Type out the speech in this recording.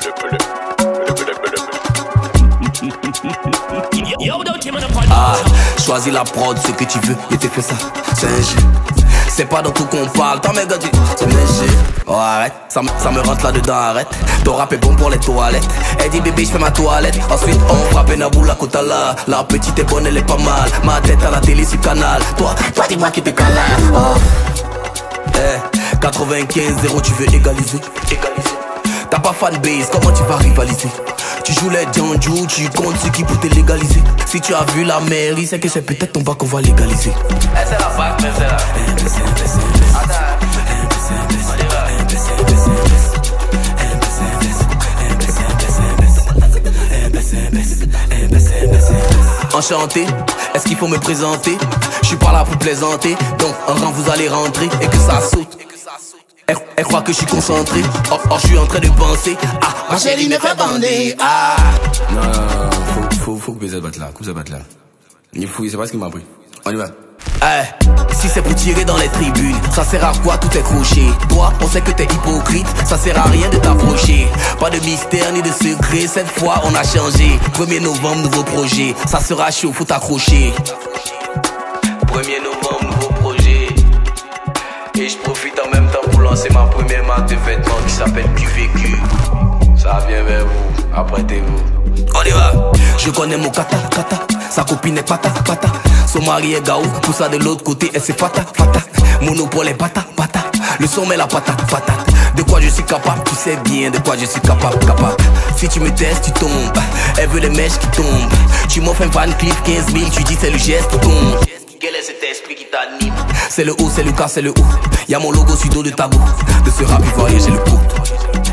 Ah, choisis la prod, ce que tu veux, et t'es fait ça, c'est un jeu. C'est pas dans tout qu'on parle, t'en méga dit, c'est léger. Oh arrête, ça me rentre là-dedans, arrête. Ton rap est bon pour les toilettes. Elle dit bébé, je fais ma toilette. Ensuite on frappe Naboula Kotala. La petite est bonne, elle est pas mal. Ma tête à la télé sur canal. Toi dis-moi qui te calme. Oh. 95-0, tu veux égaliser. T'as pas fanbase, comment tu vas rivaliser? Tu joues les Djanjou, tu comptes ce qui peut te légaliser. Si tu as vu la mairie, c'est que c'est peut-être ton bac qu'on va légaliser. C'est la fac, mais c'est la Enchanté, est-ce qu'il faut me présenter? Je suis pas là pour plaisanter. Donc en rang vous allez rentrer et que ça saute. Elle croit que je suis concentré. Oh, je suis en train de penser. Ah, ma chérie me fait bander. Ah. Non, faut couper cette batte là. Coupe cette batte là. Il fouille, c'est pas ce qu'il m'a pris. On y va. Si c'est pour tirer dans les tribunes, ça sert à quoi tout est croché? Toi, on sait que t'es hypocrite, ça sert à rien de t'approcher. Pas de mystère ni de secret, cette fois on a changé. 1er novembre, nouveau projet, ça sera chaud, faut t'accrocher. 1er novembre, nouveau projet. Et je profite en même temps pour lancer ma première marque de vêtements qui s'appelle Du Vécu. Ça vient vers vous, apprêtez-vous. On y va. Je connais mon kata, sa copine est pata. Son mari est gaou, pour ça de l'autre côté, elle c'est fata. Monopole est pata. Le son met la patate. De quoi je suis capable, tu sais bien de quoi je suis capable. Si tu me testes, tu tombes. Elle veut les mèches qui tombent. Tu m'offres un Van Cleef 15 000, tu dis c'est le geste qui tombe. Quel est cet esprit qui t'anime? C'est le haut, c'est le cas, c'est le haut. Y'a mon logo sur dos de tabou. De ce rap ivoirien, j'ai le coup.